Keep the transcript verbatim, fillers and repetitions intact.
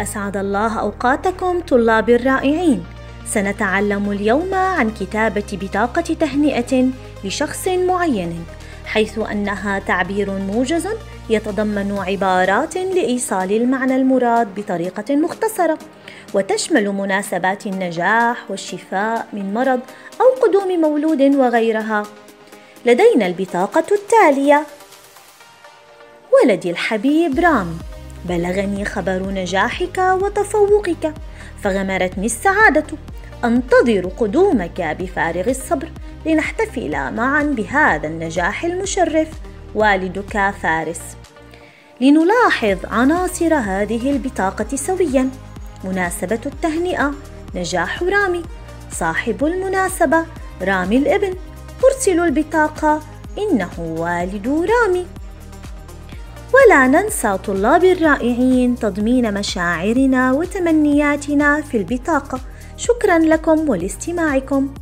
أسعد الله أوقاتكم طلابي الرائعين. سنتعلم اليوم عن كتابة بطاقة تهنئة لشخص معين، حيث أنها تعبير موجز يتضمن عبارات لإيصال المعنى المراد بطريقة مختصرة، وتشمل مناسبات النجاح والشفاء من مرض أو قدوم مولود وغيرها. لدينا البطاقة التالية: ولدي الحبيب رامي، بلغني خبر نجاحك وتفوقك، فغمرتني السعادة. أنتظر قدومك بفارغ الصبر لنحتفل معا بهذا النجاح المشرف. والدك فارس. لنلاحظ عناصر هذه البطاقة سويا. مناسبة التهنئة: نجاح رامي. صاحب المناسبة: رامي الابن. مرسل البطاقة: إنه والد رامي. ولا ننسى طلابي الرائعين تضمين مشاعرنا وتمنياتنا في البطاقة. شكرا لكم ولاستماعكم.